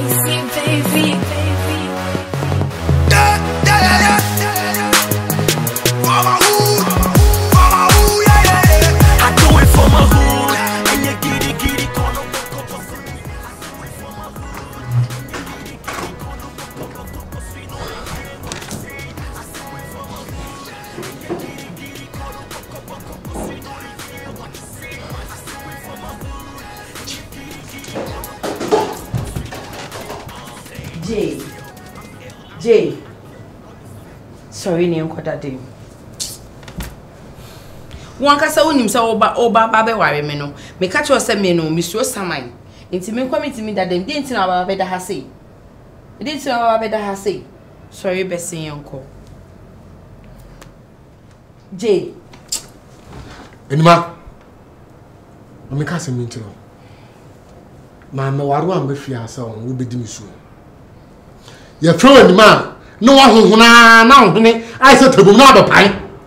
Jay. Sorry, ni nkoda dem. Wan kasa wonim se oba babe ware me no. Me ka che ose me no misuo saman. Enti me kwamiti mi dadem de enti na baba beda ha sei. De enti na baba beda ha sei. Sorry besin yanko. Jay. Enima. Me ka se mi ntino. Ma me waru am be fia asa on wo bedi misuo. Ye fro enima. No wa honhona na honhene ai se tabum na abapan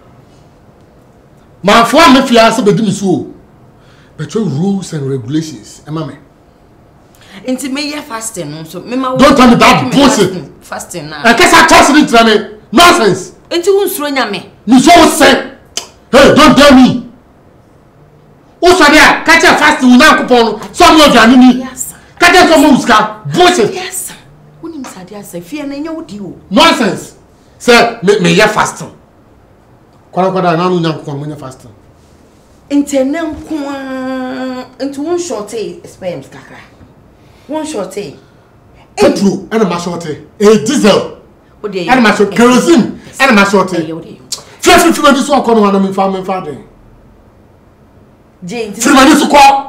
ma fo am fia se bedi misuo but rules and regulations ema me enti me ye fasting no so me ma don't tell me that bullshit fasting na I guess I trust it me nonsense enti unsuro nyame me so say hey don't tell me o so dia catch a fasting na kupon so mo aduane ni catch so mo uska bullshit yes Sadia say fear na nyodi o nonsense say me ya fasting kwara na no nyankon mo nya fasting intenem ko into one shorty sperms kakra one shorty petrol and ma shorty diesel and ma shorty kerosene and ma shorty first me so ko no na me fa den Jane firma so ko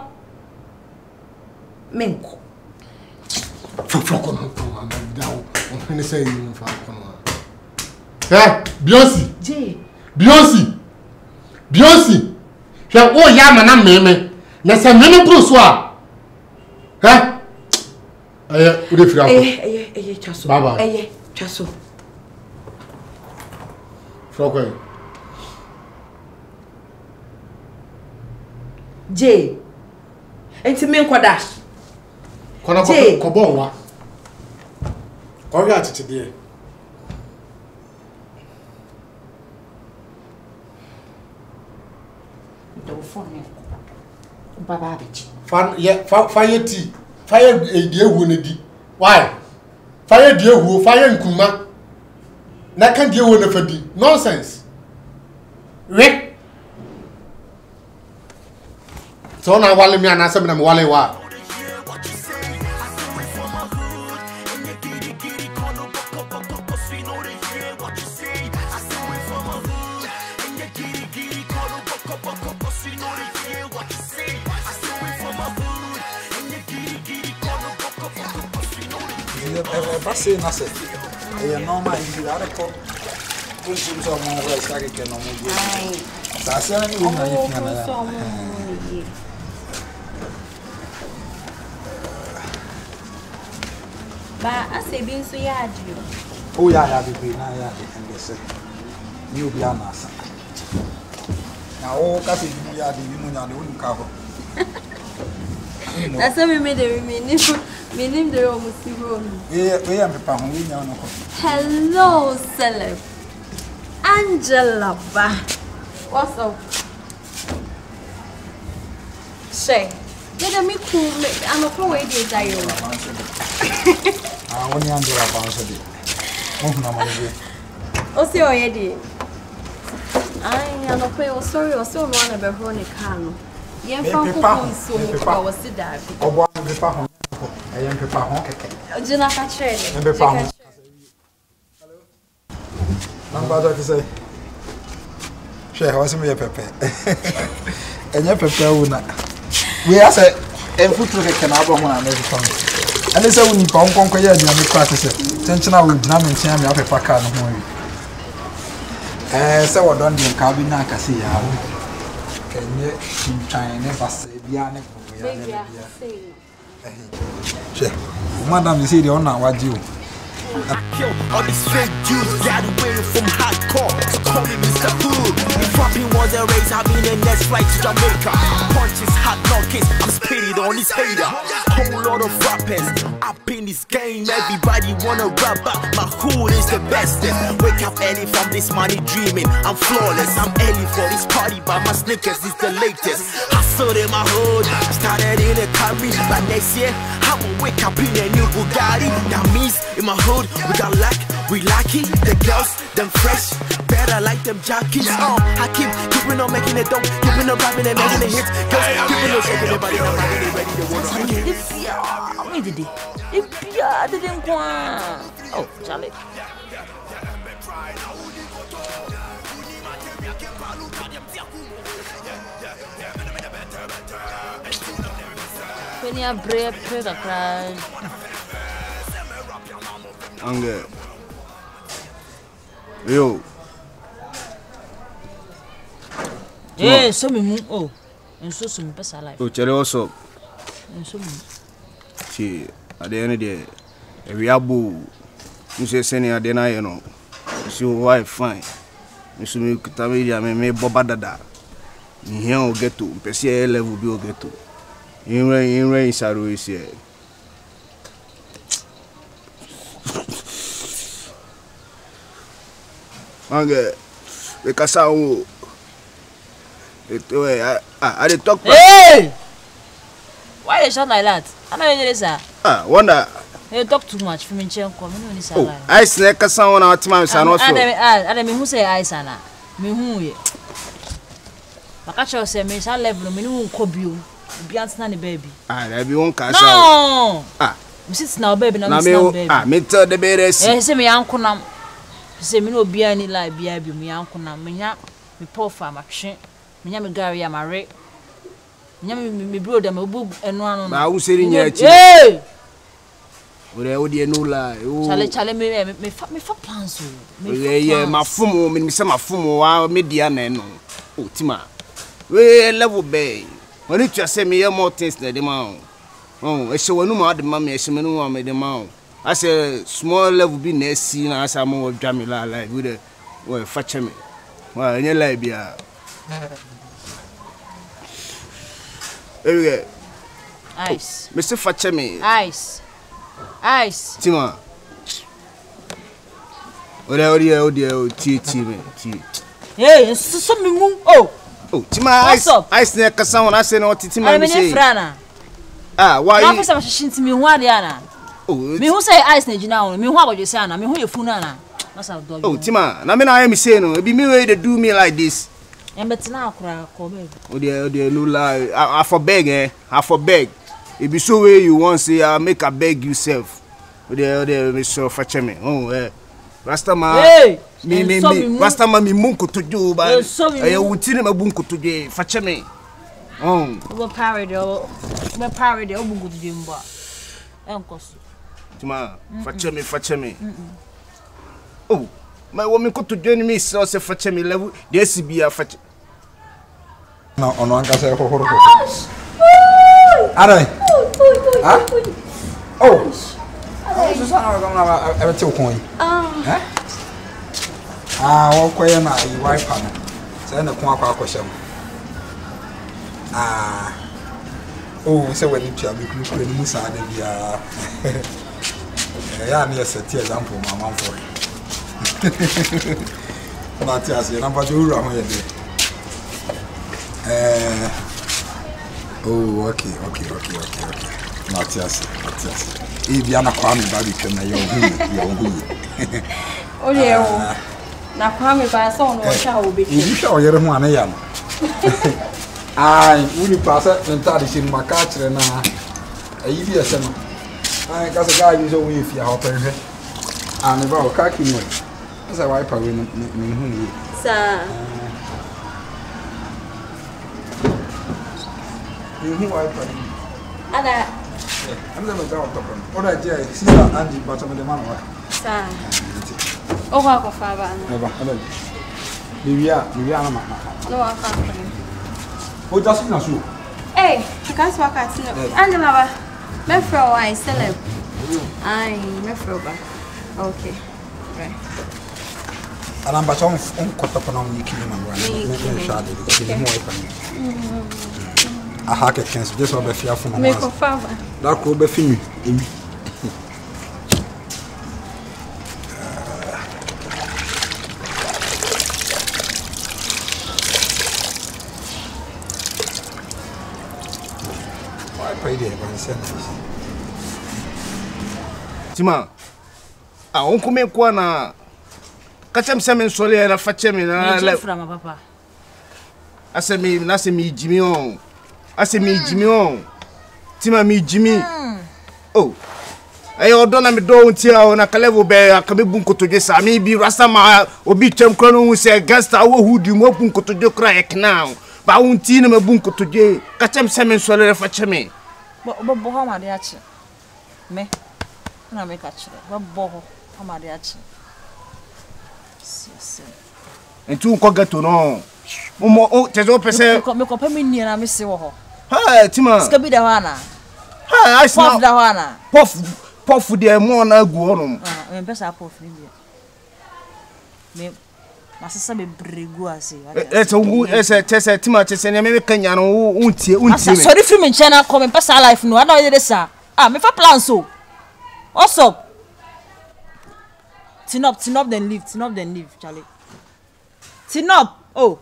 menko Foko no down on say you fa kono. Eh, Beyonce. Hwe o ya ma na meme. Na se meme bro so a. Eh? U de fira ko. Chaso. Baba. Chaso. Foko. Jay. Enti me nkoda. Kona ko bon wa. Oya tete de. Do phone. Baba bichi. Fire tea. Fire e ewu ne di. Why? Fire di ewu, fire nkuma. Na kan di ewu na fadi. Nonsense. We. So na wale mi anase me na me wale wa. Passei na sede. E não mais virada com os seus amigos vai estar aqui no mundo. Ai. Tá sendo que não é nada. Ba asebi nso ya adio. O ya bibi na ya ndese. Ni obi anasa. Na o ka se bi ya bibi mu nya de wonu ka ho. Na so me de me nim de o musiro. We am pa ho we nya no ko. Hello celeb. Angela ba. What's up? Say. Dede mi ku me anoko we dey dayo. Ah, oni Angela ba so dey. Mo na mo dey. O se o ye dey. Ai, anoko o sorry, o se o no na be ho ne ka no. Yen fa ko so mo ko wo si da bi. Obo an be pa ho. Yen pe pa ho keke. Jina ka chere. Yen be pa ho. Hello. Namba do say. She ha wase me pepe. Enye pepe una. We are say en futuro keke na abo ho na me fa. Ane se woni pa onkonko ye adua me practice. Tenchina we na me ntia me apepa ka no ho wi. Se wodon de ka bi na akase ya ho. Kenye chintwan ne basa bia ne ko ya ne bia. She. Madam you say the ona waji o. I kill all these fake dudes, got away from hardcore. So call me Mr. Hood. If rapping was a race, I'll be the next flight to Jamaica. Punches, hot knockers, I'm spitting on his hater. Whole lot of rappers up in this game. Everybody wanna rap, but my hood is the best. Wake up early from this money dreaming. I'm flawless, I'm early for this party, but my sneakers is the latest. Hustle in my hood, started in a carry, but next year I will wake up in a new Bugatti. That means in my hood we got luck, we lucky. The girls, them fresh, better like them jockeys. I keeping on making it dope, keeping on rapping and making the hits. Girls, keeping on shaking their body, now ready, ready to wanna rock it. Oh, Charlie. When you break the crash. Anger. Yo. Yeah, so me oh. And so some person alive. Oh, Cherry also. And so me. See, at the end of the day, we are boo. You say senior dinner, you know. See wife fine. You see me kutamedia me boba dada. Me here will get to. Pesi level will get to. In rain saru is here. Anger. Because I did talk. Hey! Why they shout like that? I know it is that. Wonder. You talk too much for me, Chenko. Oh, I snake a sound out to my son also. I don't mean who say I sana. Me who ye. Makacho say me shall level me no kobiu. Bians na ni baby. There be one cast. No. Me sit now baby na me baby. Me tell the baby. Say me yanko nam. Say me no bia ni like bia bi me yanko nam. Me nya me pofa ma twe. Me nya me gari ya mare. Me nya me bro dem obu enu anu. Na wo seri nya achi. Hey! Ore die no lie. Chale me fa plans o. Yeah, my fumo me say my fumo wa media na no. Oh tima. We level bay. When you just say me more things than the man. Oh, I say when you mad mammy, I say me no me the man. I say small level be next scene as I'm more Jamila like with the well fetch me. Well, you like bia. Here Ice. Mr. Fetch me. Ice. Tima. Oh dear, tea. Hey, so me move. Oh, Tima, ice neck sound. I say no, Tima. I'm in Frana. Why? I'm to me, Wadiana. Oh, me who say ice neck now, me what you say, me who you funana. Oh, Tima, I am saying, no, be me way to do me like this. And but now, cry, oh, dear, no lie. I for beg, I for beg. It be so way you want say, I'll make a beg yourself. Oh, dear, Mr. Facheme. Oh, Rastama. Hey! Me, Rastama, me munko to do, but I would tell him a bunko to do. Facheme. Oh, we're parody, Obugu to Jimba. Uncle. Tuma, Facheme. Oh, my woman could to join me, so say Facheme level. Yes, be a fetch. No, on one can say, oh, Susanna, I'm going to coin. Walk away and I wife panel. Send a quack question. Oh, so when you shall be clean, Musa, and be a near set example, my mom for it. But yes, you're not to run away. Oh, okay. Matias. If you are not coming back, you can oh, yeah. Now, come if I saw no shall be. You shall hear one. I will pass it and tell you my catcher and a year. I got a guy who's away if you are open. And about cracking one. As a wiper, me, sir. You wiper. I'm never going to them. What I did, see Angie, but I'm the man. Sir. Oh, I go father. Never. We are no, I can't. Oh, just not so. Hey, you can't walk at Angela. Mefro, I celeb. I Mefro. Okay. Right. And I'm on Cotopan on Nicky I hack a chance just over fear from my father. That could be film. Tima, uncle me kwana. Kachem semen sole na fachem na le from papa. Asemi na se mi Jimmy on. Asemi Jimmy on. Tima mi Jimmy. Oh. Ayo do na me do ntia na kalevo be akabebu nkotoje sa mi bi rasta ma obi twem kro no hu se gangster wo hudi mo bu nkotoje kra ek now. Ba unti na me bu nkotoje. Kachem semen sole na fachem. Bo ha ma de achi. Me. Na me kachire. Bo ha ma de achi. Entu ko gato no. Mo tezo pese me ko pa me ni na me se wo ho. Ha tima. Ska bi da wana. Ha I Puff da wana. Puff de mo na agu honum. Ah, me pesa puff ni bi. Me masasa be bregu ase. Ese tima tese ne me kanya no untie me. Sorry free me chana ko me pesa life no. Ada we dey sa. Ah, me fa plan so. What's up? Tin up then leave, Charlie. Tin up. Oh.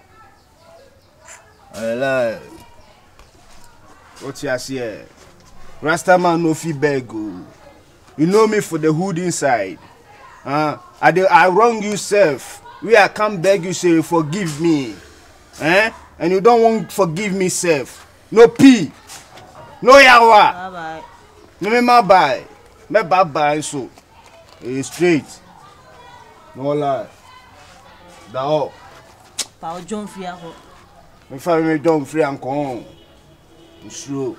Hello. What you say? Rastaman no fi beg. You know me for the hood inside. I wrong you self. We I come beg you say forgive me. And you don't want forgive me self. No P. No yawa. Bye. No me ma bye. Me bye so. Straight. No lie. Da all. Pa John Fia ho. Me fa me John free and come. Slow.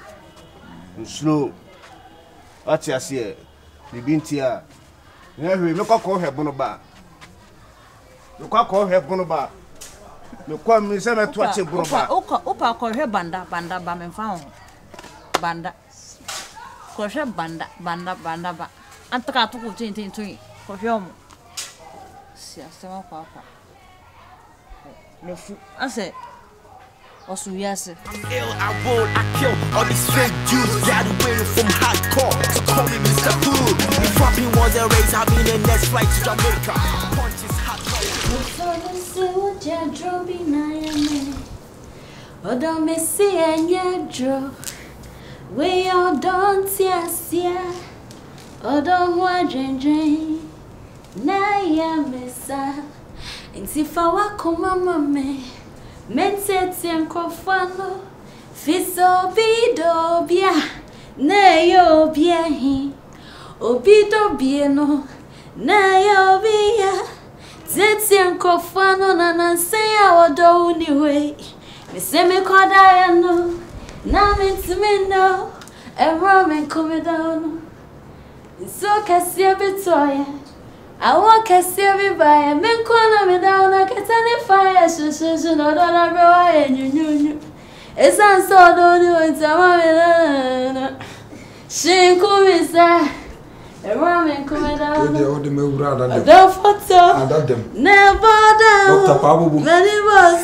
What you say? Me bin tia. Me ko hebo ba. Me ko hebo ba. Me ko me se me to ache bono ba. Opa ko hwe banda ba me fa ho. Banda. Ko hwe banda ba. Antaka to ko tin ko hwe omo. Si asema kwa. Le fu. Ase. Osu yase. Ill, I roll, I kill. All these fake dudes got away from hardcore. So call me Mr. Hood. If rapping was a race, I'll be the next flight to Jamaica. Punches hot. Odo Messi and Yadro. We all don't see. Odo Wajen. Naya Mesa. Intifa wako mama me. Mentete nkofano. Fiso bido bia. Neyo bia hi. Obido bieno. Neyo bia. Tete nkofano na nanseya odo uniwe. Meseme koda ya no. Na mentime no. Emro men come down. So kasi bitoya. I want to see everybody. Men kwana me down. I get any fire. So no don't bro. You. It's not so don't do it. I'm she come inside. The ramen come down. Don't photo. Never down. Dr. Pabu. Many was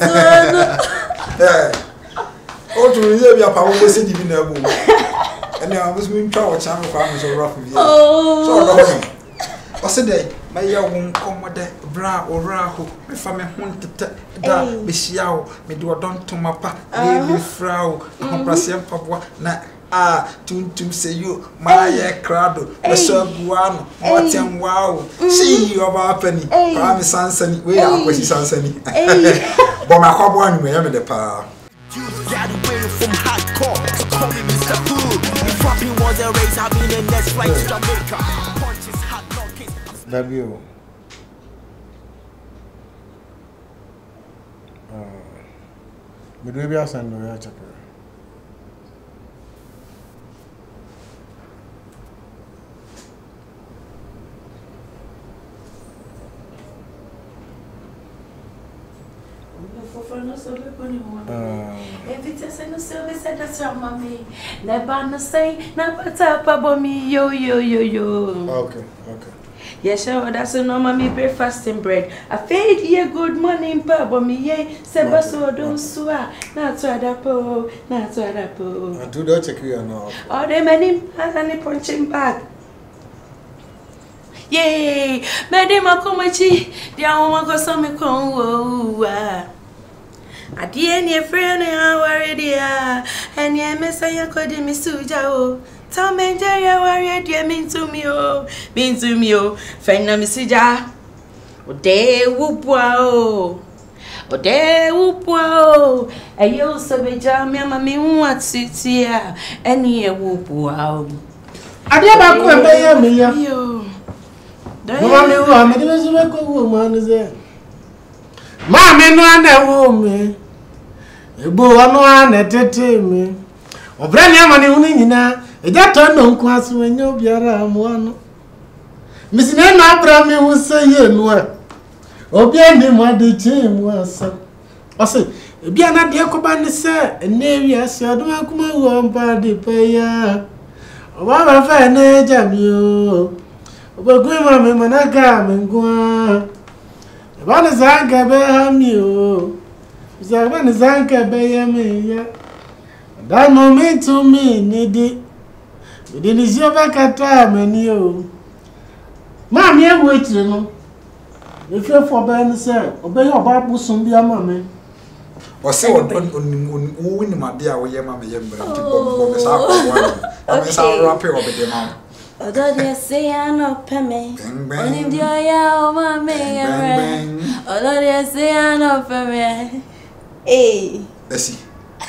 Oh, to reserve your power was in the window. And I was being told channel farmers so rough. So what's the day? My young commode, bra or raho, my family wanted da, Missiao, me do a don to my pa, baby frau, Compressian Papa, na to say you, my crowd, Mr. Guano, what and wow, see you about penny, promise Sansani, where I was Sansani. But my hot one, we have the power. You got away from hardcore, so call me Mr. Hood. If rapping was a race, I'll be the next flight to Jamaica. Punches hot knockers. W. Maybe I send you a check. Okay. Yes, sure, that's a normal me breakfast and bread. I fed ye good morning, Papa, me ye, Sebaso, don't swear, not to adapo, not to adapo. I do not check you now. Oh, they many and punching bag. Yay, Madame Akomachi, the Awaka Sami Congo. At the end, your friend, I worry, dear, and your messiah could be Misuja. Tom and Jerry, warrior, dear, mean to me, oh, friend, Misuja. O de whoop-wow, o de whoop-wow, and you also be jammy, mammy, what's it here, and ye whoop-wow. I never could pay me, you. Mammy, was a record woman, is there? Mammy, no woman. You go on at me. Or brand your money, Unina, a that on class when you be around one. Miss Nana Brammy will say, no. O bien de moi de team was. I say, bien at the Acoban, sir, and near so I don't come one party payer. What a fine age of you. But Grandma, Manaka, and go. One is I can bear you. Zavan is I can bear me. That moment to me, needy. Within his your back at time and you. Mammy, I'm waiting. If you're for Ben, sir, obey your Bible soon be a mammy. Or say what win my dear, we are mammy, Although they say I'm not paying, only the oil, mammy, although they say I'm not paying. Hey, let's see.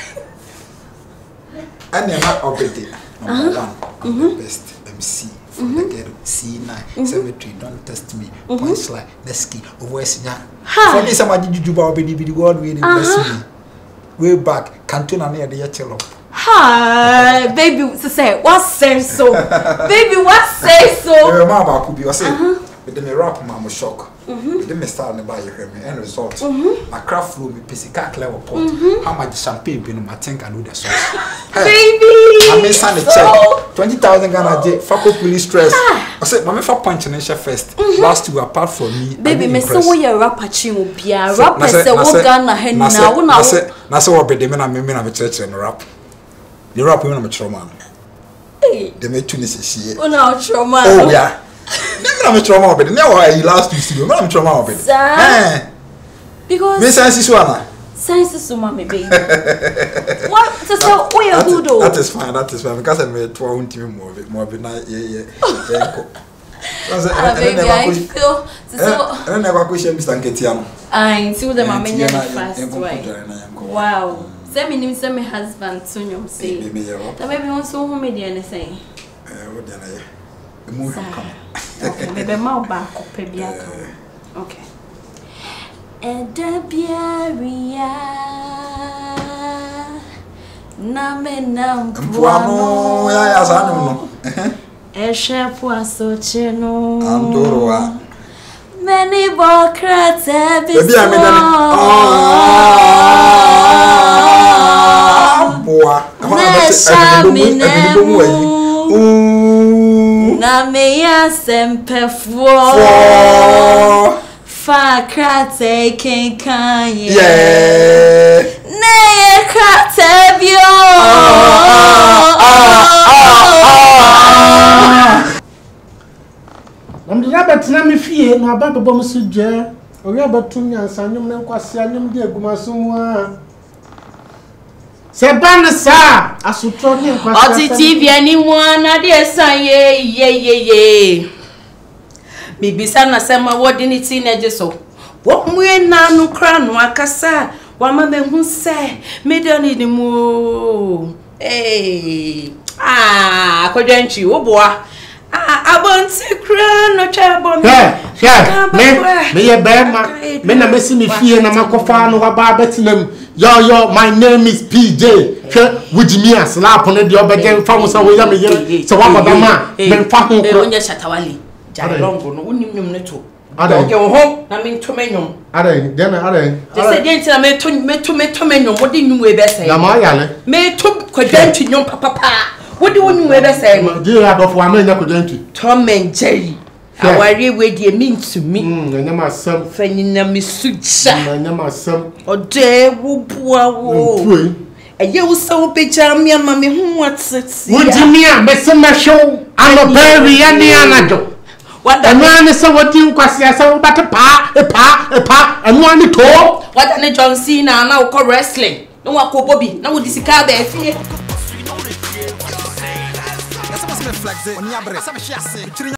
And they're not obeying. Number one, best MC. From the ghetto, C9, cemetery, don't test me. Punchline, Neski, West Yan. For me, somebody did you about the world really bless me. Way back, Cantona near the Yellow. Hi, baby, to say, what say so? Baby, what say so? Remember, could be a say, but then a rap, mamma shock. Then me start by your end result. A craft flew me, pisica clever pot. How much champagne been in my tank and do the sauce? Baby, I may send a check 20,000 Ghana J. Fuck police stress. I said, Mamma for punching in first. Last two apart from me. Baby, me so we are rapper chimupia. Rapper say, what Ghana hen now? Nasa what be the men and women of a church and rap. The rap women of a trauma. They made two necessities. Oh, no, trauma. Oh, yeah. I'm a trauma of it. Now I last week, I'm trauma of it. Because Miss Sisuana. Science is so mommy, baby. What? So, we are good. That is fine, because I made 12 team more night. Yeah. Baby, I feel so. I never question Mr. Ketiano. I see them are many fast way. Wow. Send me husband soon, you say. That maybe want so home media anything. Okay, maybe more back up, baby. Okay. And the Biaria Namenam Puano, as I know. A chef was so chino. Andorua. Many bocrats have been. Namea semper for crate can yeah. Nay, crate bio. I'm the rabbit, and I'm fear, no about the bomb suja, or rabbit to me, and Sanum and Quasianum de Gumasumwa. Sabana, sir, as you told him, TV, anyone, I dear son, ye. Maybe sana sema what didn't teenager so. What we na no crown wakasa, wama who say, me don't need more. Hey, Kodenchi, oh boy. I want to crown no trouble. Me a bear, men are missing me fear, and I'm a cofano about Bettingham. Yo, my name is PJ. Would me a slap on the other game from some way. So what about man? Then fucking Shatawali. Longo, no women to. I don't go home, I mean to menum. Then they said, yes, I made to menum. What did you ever say? Lamaya, may took Quadenti, young papa. What do you ever say? Dear, I don't want to Tom and Jerry. awari we de mean to me na ma sam fanina me suja na ma sam ode wo bua wo eye wo so pecha me ama me hu atete wo di me a me se ma show ano baby ya ni anado wada no se wodi nkwase asa wo bate pa anu ani to wada ne John Cena na wo wrestling no wa ko bobi na wo disika ba afie